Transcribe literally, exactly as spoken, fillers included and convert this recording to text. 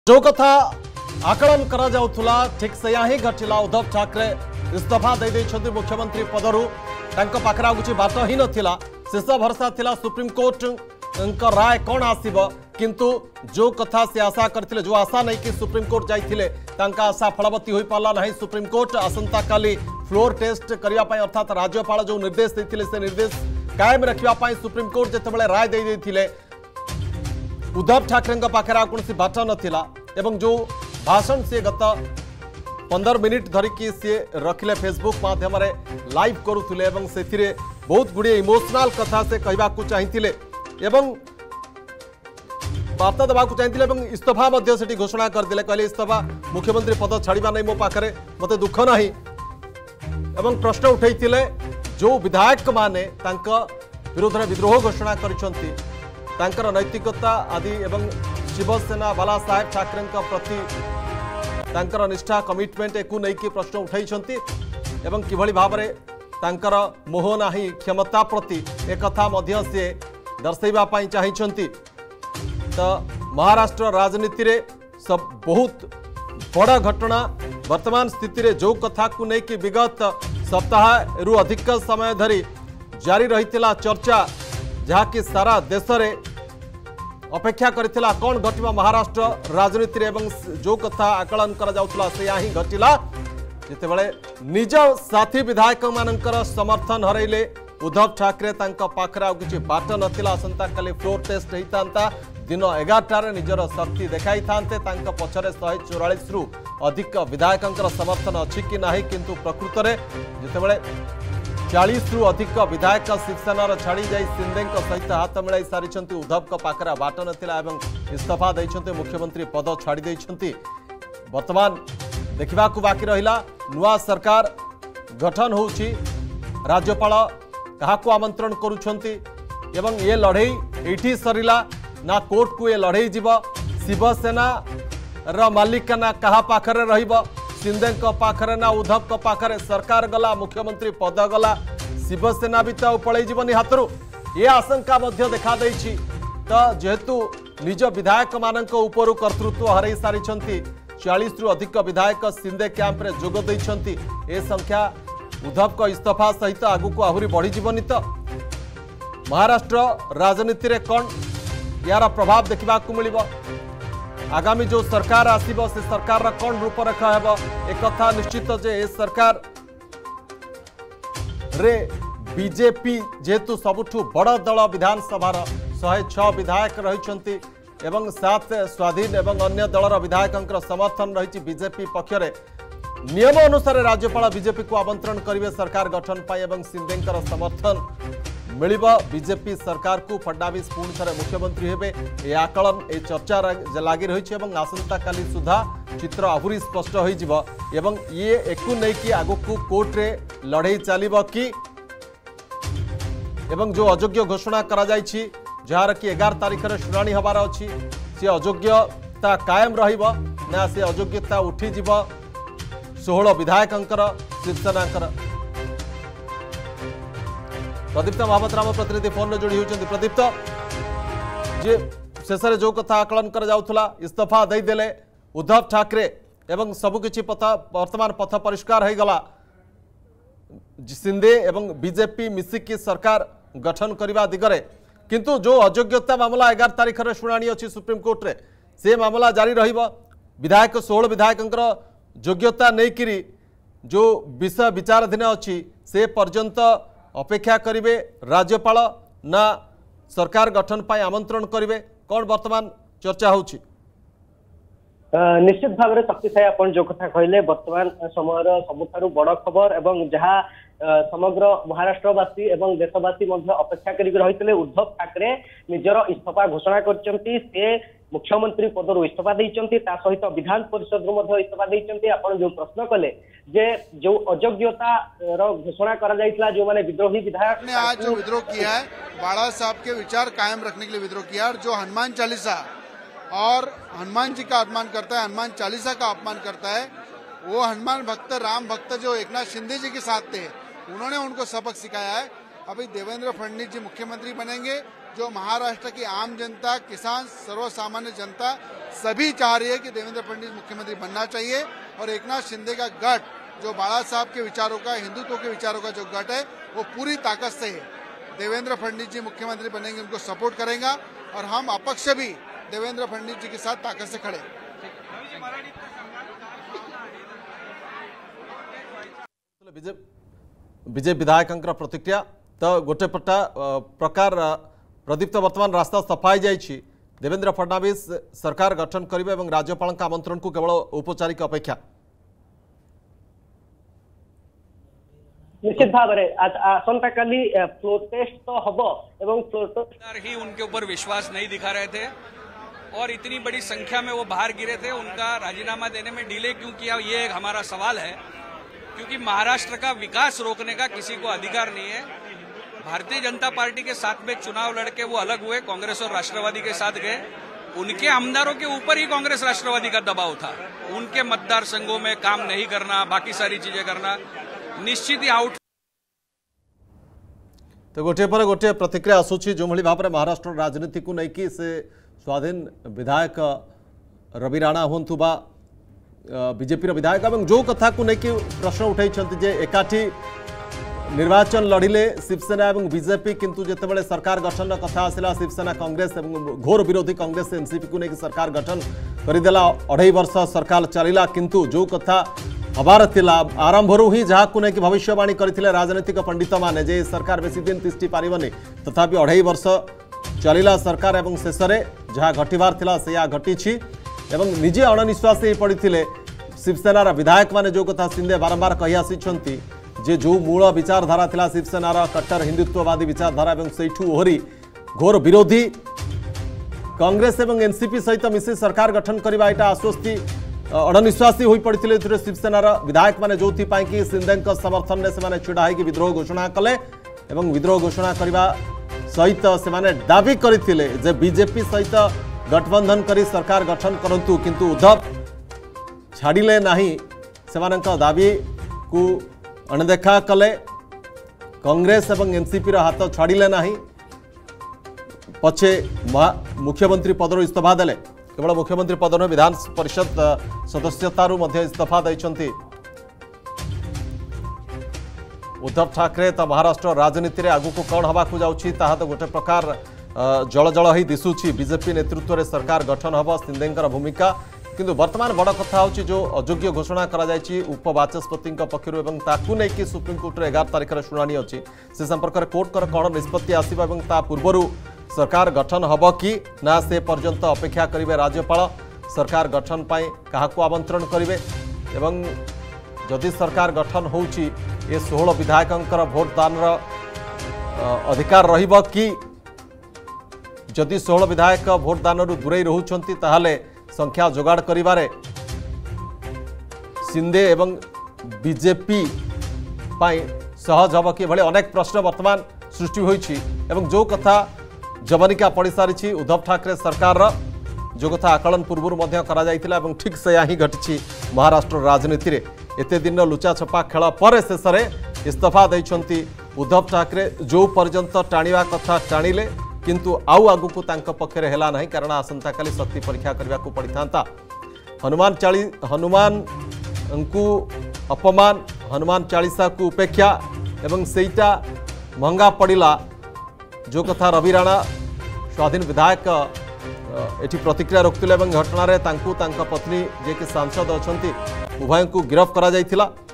जो कथा आकलन करा जाउथुला ठीक से ही घटिला। उद्धव ठाकरे इस्तीफा दे देइछन्ति मुख्यमंत्री पदरु। तांको पाखरा कुछ बाट ही नथिला। शेष भरसा थिला सुप्रीम कोर्ट राय कौन आसीबो, किंतु जो कथा से आशा करथिले, जो आशा नहीं कि सुप्रीम कोर्ट जाइथिले तांका आशा फलवती होई पाला नहीं। सुप्रीम कोर्ट आसंता काली फ्लोर टेस्ट करिया पई अर्थात राज्यपाल जो निर्देश देथिले से निर्देश कायम रखिया पई सुप्रीम कोर्ट जेतेबेले राय दे देथिले, उद्धव ठाकरे पाखे कौन बाट नाला। एवं जो भाषण से गत पंदर मिनिट धरिकी सी रखिले फेसबुक माध्यम लाइव करुले से बहुत गुड़े इमोशनल कथा से कहवाक चाहिए एवं वार्ता देवाक चाहिए। इस्तीफा से घोषणा करदे, कहले इस्तीफा मुख्यमंत्री पद छाड़ा नहीं, मो पाखे मत दुख ना। एवं प्रश्न उठे जो विधायक माने विरोध में विद्रोह घोषणा करिसेंती, तांकर नैतिकता आदि एवं शिवसेना बाला साहेब ठाकरे प्रति तांकर निष्ठा कमिटमेंट एकु नहीं प्रश्न उठाई एवं किभली भाव में तांकर मोह नाही क्षमता प्रति एक कथा मध्य से दर्शैबा पई चाहिए। तो महाराष्ट्र राजनीति रे सब बहुत बड़ा घटना वर्तमान स्थिति रे जो कथा को नहीं कि विगत सप्ताह रु अधिक समय धरी जारी रही चर्चा, जहाँकि सारा देश रे अपेक्षा करथिला कौन घटिबा महाराष्ट्र राजनीति रे एवं जो कथा आकलन करा जाउथला से ही घटिला। जेतेबेले निज साथी विधायक मानकर समर्थन हरैले उद्धव ठाकरे तांका पाखरा आ किछि बाट नथिला। असंता काली फ्लोर टेस्ट हेतांता दिन एगारटार निजर शक्ति देखाई थांते। तांका पछरे शहे चौरालीस रु अधिक विधायकंकर समर्थन अछि कि नाही, किंतु प्रकृत रे जेतेबेले चालीस रु अधिक विधायक शिवसेनार छाड़ी जाई सिंधे सहित हाथ मिलाई सारी उद्धव पाखरा बाट नथिला एवं इस्तीफा देइछन्ते मुख्यमंत्री पद छाड़ी देइछन्ते। वर्तमान देखा बाकी रहिला नुआ सरकार गठन होउछि, राज्यपाल काहाकु आमंत्रण करुछन्ति एवं ये लड़ई एठी सरिला ना कोर्ट को ये लड़ई जीव। शिवसेना रा मालिकाना कहा पाखरे रहिबो, सिंधे पाखरे ना उद्धव पाखरे। सरकार गला, मुख्यमंत्री पद गला, शिवसेना भी तो पलि जीवनी हाथरू ये आशंका मध्य देखा देइछि। तो जेहेतु निज विधायक मानक उपरु कर्तृत्व हरई सारी चालीस रु अधिक विधायक सिंधे कैंप रे जोग दैछन्ति। ए संख्या उद्धव को इस्तीफा सहित आगु को आहुरी बढ़ी जीवनी। तो महाराष्ट्र राजनीति रे कौन यार प्रभाव देखा मिलिबो, आगामी जो सरकार आसीबो से सरकार रा कौन रूपरेखा हेबो, एक कथा निश्चित जे ए सरकार रे बीजेपी जेतु सबुठु बड़ दल विधानसभा शहे छह विधायक रहिछन्ति एवं सात स्वाधीन एवं अन्य दलर विधायकंकर समर्थन रही बीजेपी पक्षरे। नियम अनुसार राज्यपाल बीजेपी को आमंत्रण करेंगे सरकार गठन पाई एवं सिंधेंकर समर्थन मिलिबो बीजेपी सरकार को। फडणवीस पुणी थे मुख्यमंत्री हेबे, ए आकलन ए चर्चा लगी रही है। आसंता काली सुधा चित्र आहुरी स्पष्ट हो जिवो एवं ये एकु नहीं कि आगु को कोर्ट रे लड़ाई चलिबो कि एवं जो अयोग्य घोषणा करा जायछि, जार कि एगार तारीख रे शुनानी हबार अछि, से अयोग्यता कायम रहिबो ना से अयोग्यता उठी जिवो सोलह विधायकंकर शिवसेनांकर। प्रदीप्त महामत राम प्रतिनिधि फोन में जोड़ी होती। प्रदीप्त जे शेष जो कथा आकलन कर जाउथला इस्तीफा दे देले उद्धव ठाकरे एवं सबुकिछि पथ वर्तमान पथ परिष्कार हो गला। सिंधे एवं बीजेपी मिसिकी सरकार गठन करने दिगरे, किंतु जो अयोग्यता मामला एगार तारीख रे शुणाणी अच्छी सुप्रीम कोर्ट रे से मामला जारी रहिबो। विधायक सोलह विधायकंकर योग्यता नहीं जो विषय विचाराधीन अच्छी से पर्यंत अपेक्षा करिवे राज्यपाल ना सरकार गठन पाई आमंत्रण करिवे, कौन वर्तमान चर्चा होछि? निश्चित भाव में शक्तिशाली अपन जो कथा कहले वर्तमान समय सबुठारु बड़ खबर एवं जहाँ समग्र महाराष्ट्रवासी एवं देशवासी मध्य अपेक्षा करी रही उद्धव ठाकरे निजर इस्तीफा घोषणा करछन्ति। से मुख्यमंत्री पदरु इस्तीफा देइछन्ति, ता सहित विधान परिषद रु मध्य इस्तीफा देइछन्ति। आपण जो प्रश्न कले जे जो अयोग्यता रो घोषणा करा जाइतला, जो माने विद्रोही विधायक ने आज जो विद्रोह किया है बाला साहब के विचार कायम रखने के लिए विद्रोह किया है, जो हनुमान चालीसा और हनुमान जी का अपमान करता है, हनुमान चालीसा का अपमान करता है, वो हनुमान भक्त राम भक्त जो एकनाथ शिंदे जी के साथ थे उन्होंने उनको सबक सिखाया है। अभी देवेंद्र फडणवीस जी मुख्यमंत्री बनेंगे, जो महाराष्ट्र की आम जनता, किसान, सर्वसामान्य जनता सभी चाह रही है कि देवेंद्र फडणवीस मुख्यमंत्री बनना चाहिए और एकनाथ शिंदे का गठ जो बाला साहब के विचारों का, हिंदुत्व के विचारों का जो गठ है वो पूरी ताकत से देवेंद्र फडणवीस जी मुख्यमंत्री बनेंगे, उनको सपोर्ट करेगा और हम अपक्ष भी देवेंद्र फडणवीस जी के साथ ताकत से खड़े। विजय विधायक प्रतिक्रिया तो गोटे पटा प्रकार प्रदीप्त वर्तमान रास्ता सफाई जाइए देवेंद्र फडणवीस सरकार गठन करेंगे और राज्यपाल आमंत्रण को केवल औपचारिक अपेक्षा। निश्चित भाव में आसंता काली फ्लोर टेस्ट तो हबो एवं फ्लोर टेस्ट ही उनके ऊपर विश्वास नहीं दिखा रहे थे और इतनी बड़ी संख्या में वो बाहर गिरे थे। उनका राजीनामा देने में डिले क्यों किया, ये एक हमारा सवाल है, क्योंकि महाराष्ट्र का विकास रोकने का किसी को अधिकार नहीं है। भारतीय जनता पार्टी के साथ में चुनाव लड़के वो अलग हुए, कांग्रेस और राष्ट्रवादी के साथ गए। उनके आमदारों के ऊपर ही कांग्रेस राष्ट्रवादी का दबाव था, उनके मतदार संघों में काम नहीं करना, बाकी सारी चीजें करना, निश्चित ही आउट। तो गोटे पर गोटे प्रतिक्रिया आसूची जो भाव में महाराष्ट्र राजनीति को लेकिन से स्वाधीन विधायक रवि राणा हूँ बा बीजेपी विधायक और जो कथा को लेकिन प्रश्न उठाई जे एकाठी निर्वाचन लड़िले शिवसेना और बीजेपी, किंतु जितेबाला सरकार गठन कथा आसला शिवसेना कांग्रेस और घोर विरोधी कांग्रेस एनसीपी को लेकिन सरकार गठन करदेला। अढ़ाई वर्ष सरकार चलला, किंतु जो कथा हबार थिला आरंभरू ही जहाँ को लेकिन भविष्यवाणी करथिले राजनीतिक पंडित माने जे सरकार बेसी दिन तिष्टि पारिबनी, तथापि अढ़ाई वर्ष चलला सरकार एवं शेष में जहाँ घटवार थिला सेया घटी एवं निजे अणनिश्वासी पड़ते शिवसेनार विधायक माने जो कथा शिंदे बारंबार कही आसी जे जो मूल विचारधारा थिला शिवसेनार कट्टर हिंदुत्ववादी विचारधारा एवं सेठू ओहरी घोर विरोधी कांग्रेस एवं एनसीपी सहित मिसी सरकार गठन करने यहाँ आश्वस्ति अणनिश्वासी हो पड़ते शिवसेनार विधायक माने जो कि शिंदे समर्थन में से छिड़ा होगी विद्रोह घोषणा कले एवं विद्रोह घोषणा करने सहित से दाबी करते बीजेपी सहित गठबंधन करी सरकार गठन करंतु, किंतु उद्धव छाड़िले नहीं से दाबी को अणदेखा कले। कांग्रेस एवं एनसीपी हाथ छाड़िले नहीं, पछे मुख्यमंत्री पदर इस्तीफा देले, केवल मुख्यमंत्री पद न विधान परिषद सदस्यतारू मध्य इस्तीफा देइछंती उद्धव ठाकरे। तो महाराष्ट्र राजनीति में आगु को कौन हवा जाऊँगी ताहा तो गोटे प्रकार जल जल ही दिशुची। बीजेपी नेतृत्व में सरकार गठन हम शिंदेकर भूमिका, किंतु वर्तमान बड़ कथा होची जो अयोग्य घोषणा करा जायछि उपबाचस्पति पक्षर एवं ताकू नहीं सुप्रीमकोर्ट में एगार तारिख में शुणाणी अच्छी से संपर्क में कोर्टर कौन निष्पत्ति आसवा और ता पूर्व सरकार गठन हम कि ना से पर्यंत अपेक्षा करेंगे राज्यपाल सरकार गठन पाई क्या आमंत्रण करेंगे एवं जदि सरकार गठन होची ये षोहल विधायकों भोटदान अधिकार रहिबो कि जदि षोहल विधायक भोटदान दूरे रोचंती ताहले संख्या जोगाड़ करिबारे शिंदे एवं बीजेपी पाई सहज हम कि भले अनेक प्रश्न वर्तमान सृष्टि होईछि एवं जो कथा जवनिका पड़ सारी उद्धव ठाकरे सरकार जो कथा आकलन पूर्व करा जाइथिला एवं ठीक से ही घटी महाराष्ट्र राजनीति रे एते दिन लुचा छपा खेल पर शेष में इस्तीफा देइछंती उद्धव ठाकरे। जो पर्यंत टाणिवा कथा टाणिले किंतु आउ आगु को तांका पक्षरे हेला नहीं, कारण आसंता काली शक्ति परीक्षा करने को पड़ी था। हनुमान चाली हनुमान को अपमान हनुमान चालीसा को उपेक्षा एवं सेटा महंगा पड़िला जो कथा रवि राणा स्वाधीन विधायक एठी प्रतिक्रिया रखुले घटना रे तांकु तांका पत्नी जे कि सांसद अछंती उभय को गिरफ्त करा जायथिला।